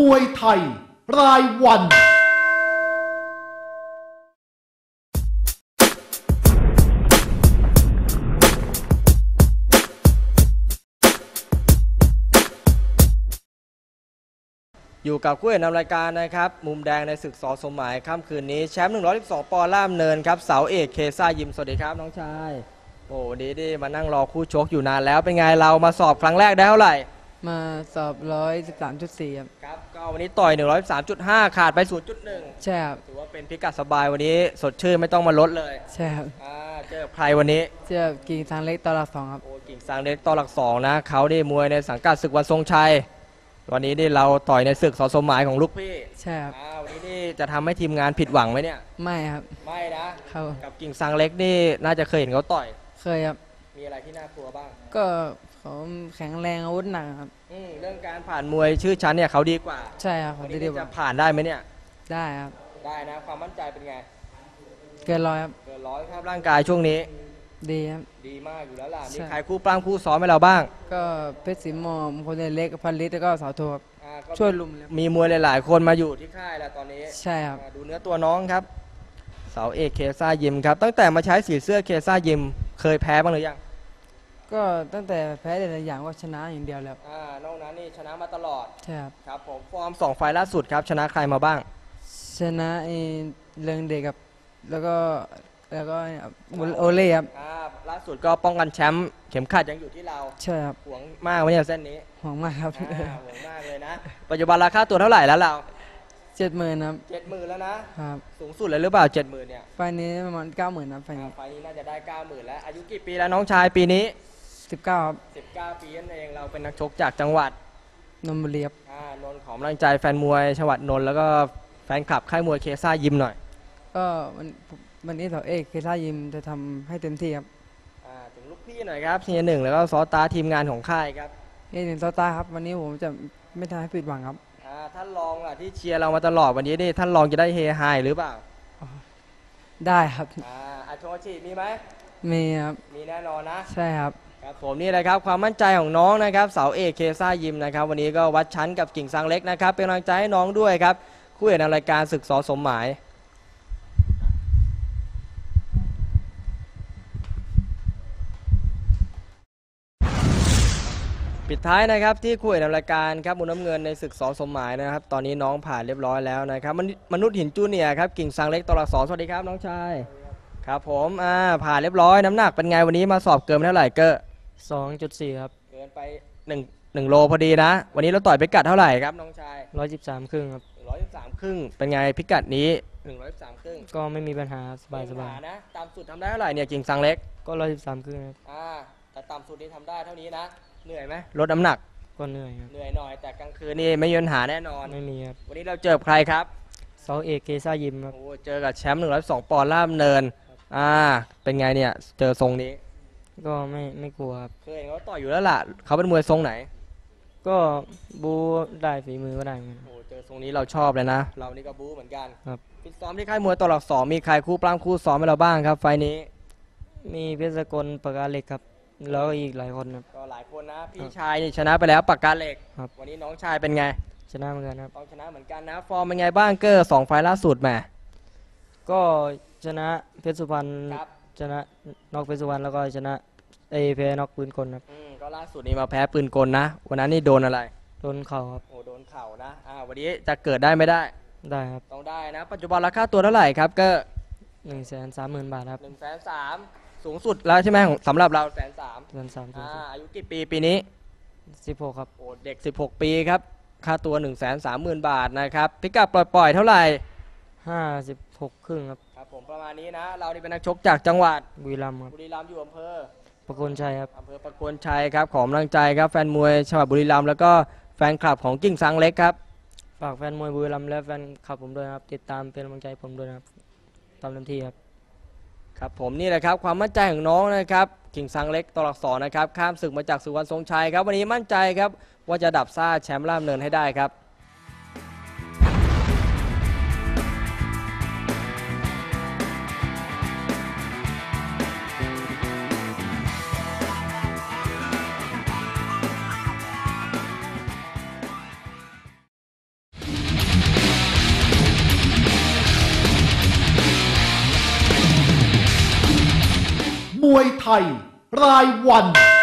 วยไทยรายวันอยู่กับคู่เอกนำรายการนะครับมุมแดงในศึกส.สมหมายค่ำคืนนี้แชมป์112 ปอนด์ล่ามเนินครับเสาเอกเคซ่ายิมสวัสดีครับน้องชายโอ้ดีดีมานั่งรอคู่ชกอยู่นานแล้วเป็นไงเรามาสอบครั้งแรกได้เท่าไหร่มาสอบ113.4ครับก็วันนี้ต่อย113.5ขาดไป 0.1 ใช่ครับถือว่าเป็นพิกัดสบายวันนี้สดชื่นไม่ต้องมาลดเลยใช่ครับเจอใครวันนี้เจอกิ่งซางเล็กต่อหลัก2ครับโอ้กิ่งซางเล็กต่อหลัก2นะเขาได้มวยในสังกัดศึกวันทรงชัยวันนี้นี่เราต่อยในศึกส.สมหมายของลูกพี่ใช่ครับวันนี้นี่จะทำให้ทีมงานผิดหวังไหมเนี่ยไม่ครับไม่นะครับกับกิ่งซางเล็กนี่น่าจะเคยเห็นเขาต่อยเคยครับมีอะไรที่น่ากลัวบ้างก็เขาแข็งแรงอาวุธหนักครับเรื่องการผ่านมวยชื่อชั้นเนี่ยเขาดีกว่าใช่ครับเขาดีกว่าจะผ่านได้ไหมเนี่ยได้ครับได้นะความมั่นใจเป็นไงเกิน100ครับเกิน100ครับร่างกายช่วงนี้ดีครับดีมากอยู่แล้วล่ะมีใครคู่ปล้ำคู่ซ้อมให้เราบ้างก็เพชรศรีมอมคนเล็กพันลิตรแล้วก็สาวโทครับช่วยลุมเลยมีมวยหลายๆคนมาอยู่ที่ค่ายแล้วตอนนี้ใช่ครับดูเนื้อตัวน้องครับเสาเอกเคซ่ายิมครับตั้งแต่มาใช้สีเสื้อเคซ่ายิมเคยแพ้บ้างหรือยังก็ตั้งแต่แพ้แต่ละอย่างก็ชนะอย่างเดียวแล้วนอกนั้นนี่ชนะมาตลอดใช่ครับครับผมฟอร์ม2 ไฟล์ล่าสุดครับชนะใครมาบ้างชนะเรืองเด็กกับแล้วก็โอเล่ครับล่าสุดก็ป้องกันแชมป์เข็มขัดยังอยู่ที่เราใช่ครับหวงมากไหมเนี่ยเส้นนี้หวงมากครับหวงมากเลยนะปัจจุบันราคาตัวเท่าไหร่แล้วเรา 70,000ครับ 70,000แล้วนะครับสูงสุดเลยหรือเปล่า70,000เนี่ยไฟนี้ประมาณ90,000ครับไฟนี้น่าจะได้90,000แล้วอายุกี่ปีแล้วน้องชายปีนี้ 19ครับ 19 ปีนั่นเองเราเป็นนักชกจากจังหวัดนนทบุรีครับนนท์ขอกำลังใจแฟนมวยจังหวัดนนท์แล้วก็แฟนคลับค่ายมวยเคซ่ายิมหน่อยก็วันนี้เสาเอกเคซ่ายิมจะทำให้เต็มที่ครับถึงลูกพี่หน่อยครับเฮียหนึ่งแล้วก็ซอตาทีมงานของค่ายครับเฮียหนึ่งซอตาครับวันนี้ผมจะไม่ทำให้ผิดหวังครับท่านรองที่เชียร์เรามาตลอดวันนี้นี่ท่านรองจะได้เฮฮาหรือเปล่าได้ครับโชว์ฉีดมีไหมมีครับมีแน่นอนนะใช่ครับครับผมนี่เลยครับความมั่นใจของน้องนะครับเสาเอกเคซ่ายิมนะครับวันนี้ก็วัดชั้นกับกิ่งซางเล็กนะครับเป็นกำลังใจให้น้องด้วยครับคู่เอกในรายการศึกส.สมหมายปิดท้ายนะครับที่คู่เอกนำรายการครับมุมน้ำเงินในศึกส.สมหมายนะครับตอนนี้น้องผ่านเรียบร้อยแล้วนะครับมนุษย์หินจูเนียร์ครับกิ่งซางเล็กตลอด2สวัสดีครับน้องชายครับผมผ่านเรียบร้อยน้ำหนักเป็นไงวันนี้มาสอบเกินเท่าไหร่เก้อ 2.4 ครับเกินไป1โลพอดีนะวันนี้เราต่อยพิกัดเท่าไหร่ครับน้องชาย 113 ครึ่งครับ 113 ครึ่งเป็นไงพิกัดนี้113 ครึ่งก็ไม่มีปัญหาสบายนะตามสุดทำได้เท่าไหร่เนี่ยกิ่งซางเล็กก็113 ครึ่งครับแต่ตามสุดนี้ทำได้เท่านี้นะเหนื่อยไหมลดน้ำหนักก็เหนื่อยครับเหนื่อยหน่อยแต่กลางคืนนี่ไม่มีปัญหาแน่นอนไม่มีครับวันนี้เราเจอใครครับเสาเอกเคซ่ายิมครับโอ้เจอกับแชมป์102 ปอนด์ล่ามเนินเป็นไงเนี่ยเจอทรงนี้ก็ไม่กลัวครับเคยเห็นเขาต่อยอยู่แล้วล่ะเขาเป็นมวยทรงไหนก็บูได้ฝีมือก็ได้โอ้เจอทรงนี้เราชอบเลยนะเรานี่ก็บูเหมือนกันครับฟิตซ้อมที่ค่ายมวยตลอด2มีใครคู่ปล้ำคู่ซ้อมให้เราบ้างครับไฟนี้มีเพชรสกลปากกาเหล็กครับแล้วก็อีกหลายคนครับก็หลายคนนะพี่ชายนี่ชนะไปแล้วปากกาเหล็กครับวันนี้น้องชายเป็นไงชนะเหมือนกันครับต้องชนะเหมือนกันนะฟอร์มเป็นไงบ้างเกอร์2 ไฟล์ล่าสุดแหมก็ชนะเพชรสุพรรณชนะนอกเพชรสุพรรณแล้วก็ชนะแพ้นอกปืนกลครับก็ล่าสุดนี้มาแพ้ปืนกลนะวันนั้นนี่โดนอะไรโดนเข่าครับโอ้โดนเข่านะวันนี้จะเกิดได้ไม่ได้ได้ครับต้องได้นะปัจจุบันราคาตัวเท่าไหร่ครับก็ 130,000 บาทครับ 130,000สูงสุดแล้วใช่ไหมสำหรับเรา 130,000 อายุกี่ปีปีนี้ 16ครับโอ้เด็ก16 ปีครับค่าตัว 130,000 บาทนะครับพิกัดปล่อยเท่าไหร่ 56 ครึ่งครับครับผมประมาณนี้นะเรานี่เป็นนักชกจากจังหวัดบุรีรัมย์ครับบุรีรัมย์อยู่อำเภอประโคนชัยครับอำเภอประโคนชัยครับขอกำลังใจครับแฟนมวยจังหวัดบุรีรัมย์แล้วก็แฟนคลับของกิ่งซางเล็กครับฝากแฟนมวยบุรีรัมย์และแฟนคลับผมด้วยครับติดตามเป็นกำลังใจผมด้วยครับตามเต็มที่ครับครับผมนี่แหละครับความมั่นใจของน้องนะครับกิ่งซางเล็กตลอด2นะครับข้ามศึกมาจากสุวรรณทรงชัยครับวันนี้มั่นใจครับว่าจะดับซ่าแชมป์ล่ามเนินให้ได้ครับมวยไทย รายวัน